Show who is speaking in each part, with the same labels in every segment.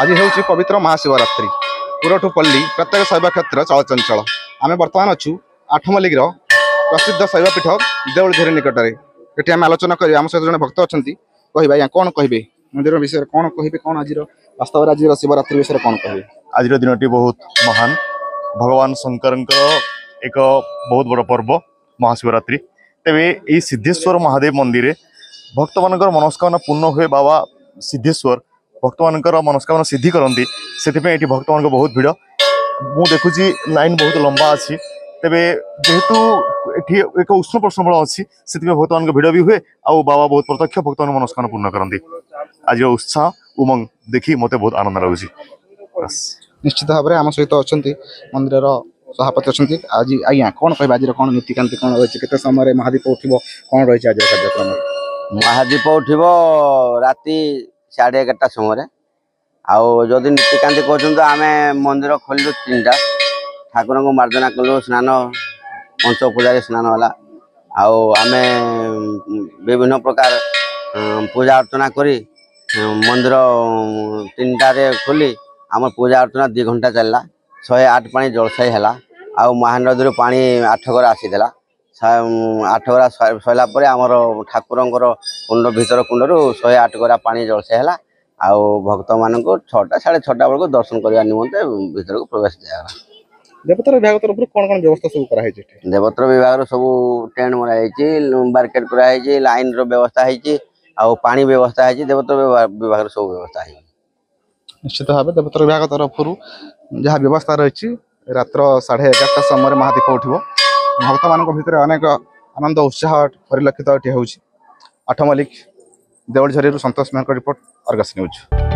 Speaker 1: आज हूँ पवित्र महाशिवरात्रि पुरठुपल्ली प्रत्येक शैव क्षेत्र चलचंचल आम बर्तमान अच्छु आठमल्लिक प्रसिद्ध शैवपीठ देउलझरी निकट में ये आम आलोचना करें आम सहित जन भक्त अच्छा कह आज्ञा कौन कहे मंदिर विषय कौन कहे कौन आज वास्तव आज शिवरात्रि विषय कौन कहे।
Speaker 2: आज दिन टी बहुत महान भगवान शंकर एक बहुत बड़ पर्व महाशिवरात्रि तेरे ये सिद्धेश्वर महादेव मंदिर भक्त मान मनस्कामना पूर्ण हुए बाबा सिद्धेश्वर भक्त मान मनस्कामना सिद्धि करती से भक्त मान बहुत भिड़ मु देखुची लाइन बहुत लंबा अच्छी तेरे जेहेतु ये एक उष्ण प्रश्नबल अच्छी से भक्त मान भिड़ भी हुए आउ बाबा बहुत प्रत्यक्ष भक्त मान मनस्कामना पूर्ण करती आज उत्साह उमंग देखी मत बहुत आनंद लगुच।
Speaker 1: निश्चित भाव में आम सहित अच्छा मंदिर सभापति अच्छा आज आज्ञा कौन कह आज कौन नीतिकांति कौन रही है समय महादीप उठो कौन रही है आज कार्यक्रम।
Speaker 3: महादीप उठो राति 11:30 समय आदि नीतिकांति कहते आम मंदिर खोलु 3टा ठाकुर को मार्जना कलु स्नान पंच पूजा स्नान है आम विभिन्न प्रकार पूजा अर्चना करी मंदिर 3टारे खोली आम पूजा अर्चना 2 घंटा चलला 108 पानी जलसाई है आउ महानदी पानी 8 घर आसीला 8 घर सरला आमर ठाकुर कुंड भीतर कुंड 108 गरा पानी जलसाई है आउ भक्त मान 6टा 6:30 बेलू दर्शन करने निमंते भीतर को प्रवेश दिया।
Speaker 1: देवतर विभाग तरफ कौन कौन व्यवस्था सब कराई
Speaker 3: देवतर विभाग सब टेंट मराई बारकेट कराई लाइन व्यवस्था है आउ पानी व्यवस्था है देवतर विभाग सब व्यवस्था है।
Speaker 1: निश्चित भाव देवतर विभाग तरफ जहाँ व्यवस्था रही रात्र 11:30 समय महादीप उठो भक्त मान भीतर अनेक आनंद उत्साह परिलक्षित ये हूँ। Athmallik Deulajhari Santosh Meher report Argus news.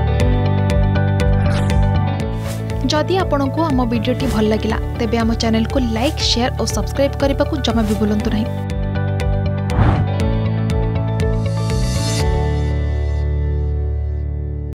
Speaker 4: जदि आपंक आम भिडी भल लगा तेब आम चैनल को लाइक शेयर और सब्सक्राइब करने को जमा भी भूलु नहीं।